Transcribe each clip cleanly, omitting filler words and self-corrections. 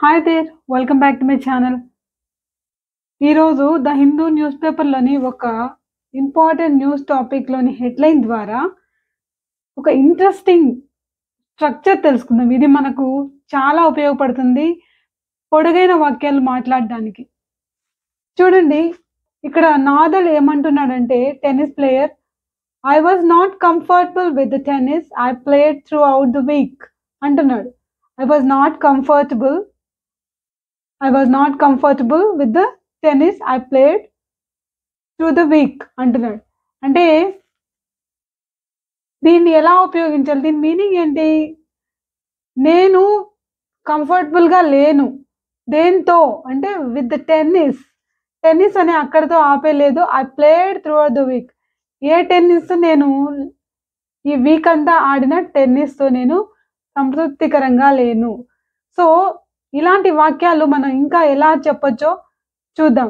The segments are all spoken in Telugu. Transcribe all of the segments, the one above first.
Hi there welcome back to my channel. ఈరోజు ద హిందూ న్యూస్ పేపర్లోని ఒక ఇంపార్టెంట్ న్యూస్ టాపిక్లోని హెడ్లైన్ ద్వారా ఒక ఇంట్రెస్టింగ్ స్ట్రక్చర్ తెలుసుకుందాం. ఇది మనకు చాలా ఉపయోగపడుతుంది పొడుగైన వాక్యాలు మాట్లాడడానికి. చూడండి, ఇక్కడ నాదల్ ఏమంటున్నాడంటే, tennis player, I was not comfortable with the tennis I played throughout the week అంటున్నాడు. I was not comfortable with the tennis I played through the week అంటున్నాడు. అంటే దీన్ని ఎలా ఉపయోగించాలి? దీని మీనింగ్ ఏంటి? నేను కంఫర్టబుల్గా లేను దేంతో అంటే విత్ ద టెన్నిస్ అని అక్కడితో ఆపేలేదు. I played throughout the week. ఏ టెన్నిస్? నేను ఈ వీక్ అంతా ఆడిన టెన్నిస్తో నేను సంతృప్తికరంగా లేను. సో ఇలాంటి వాక్యాలు మనం ఇంకా ఎలా చెప్పొచ్చో చూద్దాం.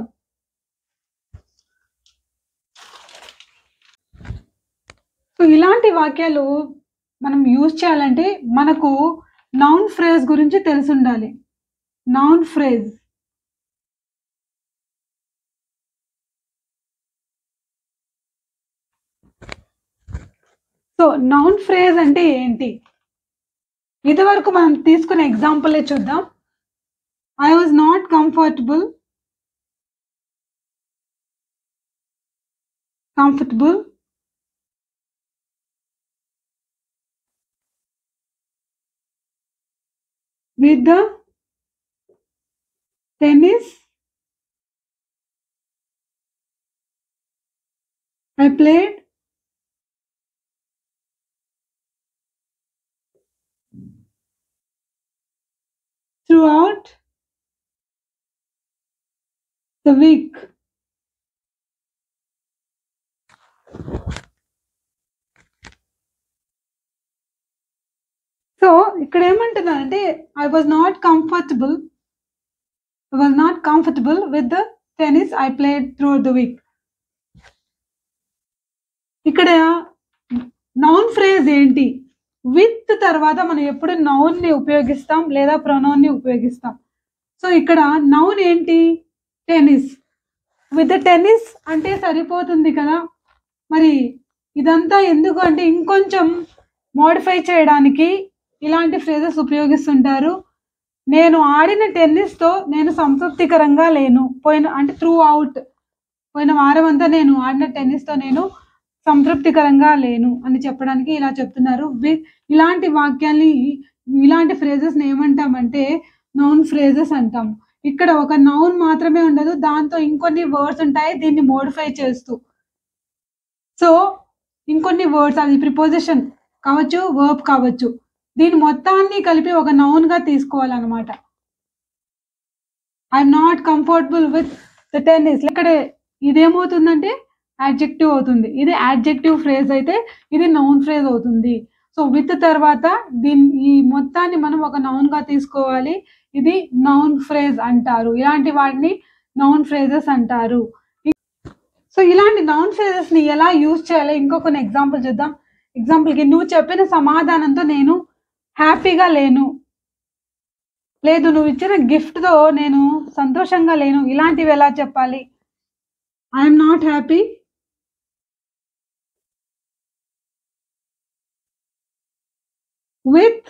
సో ఇలాంటి వాక్యాలు మనం యూజ్ చేయాలంటే మనకు నౌన్ ఫ్రేజ్ గురించి తెలిసి ఉండాలి. Noun phrase. So noun phrase అంటే ఏంటి? ఇదివరకు మనం తీసుకునే ఎగ్జాంపులే చూద్దాం. I was not comfortable with the tennis I played throughout the week. So ఇక్కడ ఏమంటున్నానంటే I was not comfortable with the tennis I played through the week. ఇక్కడ నౌన్ ఫ్రేజ్ ఏంటి? విత్ తర్వాత మనం ఎప్పుడు నౌన్ ని ఉపయోగిస్తాం లేదా ప్రొనౌన్ ని ఉపయోగిస్తాం. సో ఇక్కడ నౌన్ ఏంటి? టెన్నిస్. విత్ ద టెన్నిస్ అంటే సరిపోతుంది కదా. మరి ఇదంతా ఎందుకు అంటే ఇంకొంచెం మోడిఫై చేయడానికి ఇలాంటి ఫ్రేజెస్ ఉపయోగిస్తుంటారు. నేను ఆడిన టెన్నిస్తో నేను సంతృప్తికరంగా లేను. పోయిన వారం అంతా నేను ఆడిన టెన్నిస్తో నేను సంతృప్తికరంగా లేను అని చెప్పడానికి ఇలా చెప్తున్నారు. ఇలాంటి వాక్యాల్ని, ఇలాంటి ఫ్రేజెస్ని ఏమంటామంటే నౌన్ ఫ్రేజెస్ అంటాం. ఇక్కడ ఒక నౌన్ మాత్రమే ఉండదు, దాంతో ఇంకొన్ని వర్డ్స్ ఉంటాయి దీన్ని మోడిఫై చేస్తూ. సో ఇంకొన్ని వర్డ్స్, అది ప్రిపోజిషన్ కావచ్చు, వర్బ్ కావచ్చు, దీని మొత్తాన్ని కలిపి ఒక నౌన్ గా తీసుకోవాలన్నమాట. I'm not comfortable with the tennis. ఇక్కడ ఇదేమవుతుందంటే యాడ్జెక్టివ్ అవుతుంది. ఇది యాడ్జెక్టివ్ ఫ్రేజ్ అయితే ఇది నౌన్ ఫ్రేజ్ అవుతుంది. సో విత్ తర్వాత ఈ మొత్తాన్ని మనం ఒక నౌన్ గా తీసుకోవాలి. ఇది నౌన్ ఫ్రేజ్ అంటారు. ఇలాంటి వాటిని నౌన్ ఫ్రేజెస్ అంటారు. సో ఇలాంటి నౌన్ ఫ్రేజెస్ ని ఎలా యూజ్ చేయాలి ఇంకొక ఎగ్జాంపుల్ చూద్దాం. ఎగ్జాంపుల్కి, నువ్వు చెప్పిన సమాధానంతో నేను హ్యాపీగా లేను, లేదు నువ్వు ఇచ్చిన గిఫ్ట్తో నేను సంతోషంగా లేను. ఇలాంటివి ఎలా చెప్పాలి? I'm not happy with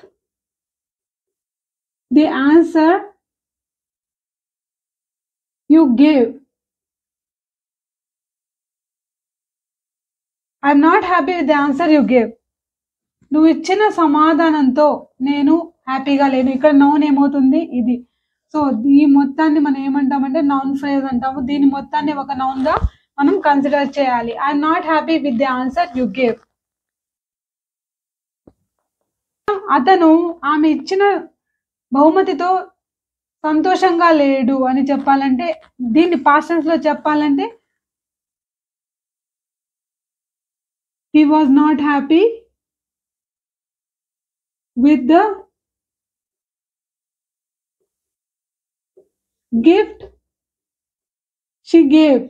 the answer you gave. I'm not happy with the answer you gave. నువ్వు ఇచ్చిన సమాధానంతో నేను హ్యాపీగా లేను. ఇక్కడ నౌన్ ఏమవుతుంది? ఇది. సో ఈ మొత్తాన్ని మనం ఏమంటామంటే నౌన్ ఫ్రేజ్ అంటాము. దీని మొత్తాన్ని ఒక నౌన్ గా మనం కన్సిడర్ చేయాలి. I'm not happy with the answer you gave. అతను ఆమె ఇచ్చిన బహుమతితో సంతోషంగా లేడు అని చెప్పాలంటే, దీన్ని పాస్ట్ టెన్స్ లో చెప్పాలంటే he was not happy with the gift she gave.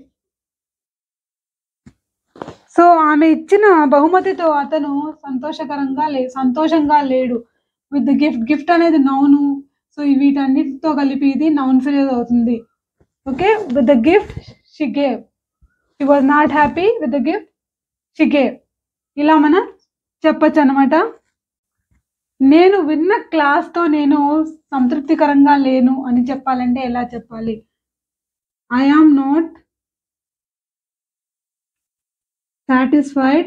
So ఆమె ఇచ్చిన బహుమతితో అతను సంతోషంగా లేడు. విత్ గిఫ్ట్ అనేది నౌను, సో వీటన్నిటితో కలిపి ఇది నౌన్ ఫ్రేజ్ అవుతుంది. Okay, with the gift she gave, she was not happy with the gift she gave. ఇలా మనం చెప్పచ్చు అనమాట. నేను విన్న క్లాస్తో నేను సంతృప్తికరంగా లేను అని చెప్పాలంటే ఎలా చెప్పాలి? ఐ ఆమ్ నాట్ సాటిస్ఫైడ్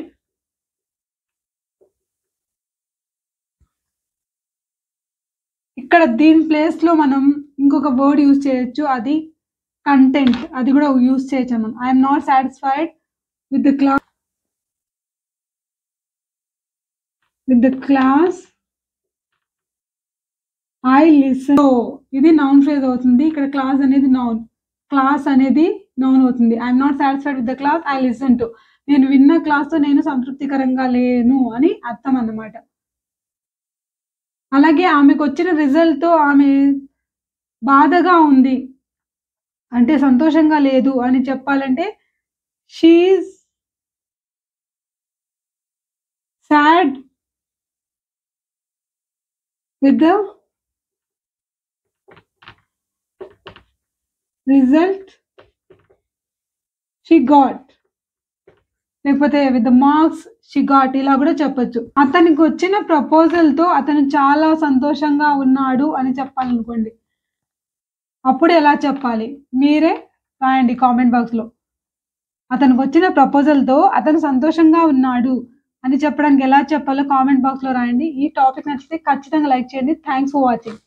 ఇక్కడ దీని ప్లేస్లో మనం ఇంకొక వర్డ్ యూజ్ చేయొచ్చు, అది కంటెంట్. అది కూడా యూజ్ చేయొచ్చు మనం. I'm not satisfied with the class I listen. ఇది నౌన్ ఫ్రేజ్ అవుతుంది. ఇక్కడ క్లాస్ అనేది నౌన్, క్లాస్ అనేది నౌన్ అవుతుంది. I'm not satisfied with the class I listen to. నేను విన్న క్లాస్తో నేను సంతృప్తికరంగా లేను అని అర్థం అన్నమాట. అలాగే ఆమెకు వచ్చిన రిజల్ట్తో ఆమె బాధగా ఉంది అంటే సంతోషంగా లేదు అని చెప్పాలంటే she's sad with the result she got, లేకపోతే with the marks she got, ఇలా కూడా చెప్పొచ్చు. అతనికి వచ్చిన ప్రపోజల్తో అతను చాలా సంతోషంగా ఉన్నాడు అని చెప్పాలనుకోండి, అప్పుడు ఎలా చెప్పాలి మీరే రాయండి కామెంట్ బాక్స్లో. అతనికి వచ్చిన ప్రపోజల్తో అతను సంతోషంగా ఉన్నాడు అని చెప్పడానికి ఎలా చెప్పాలో కామెంట్ బాక్స్లో రాయండి. ఈ టాపిక్ నచ్చితే ఖచ్చితంగా లైక్ చేయండి. Thanks for watching.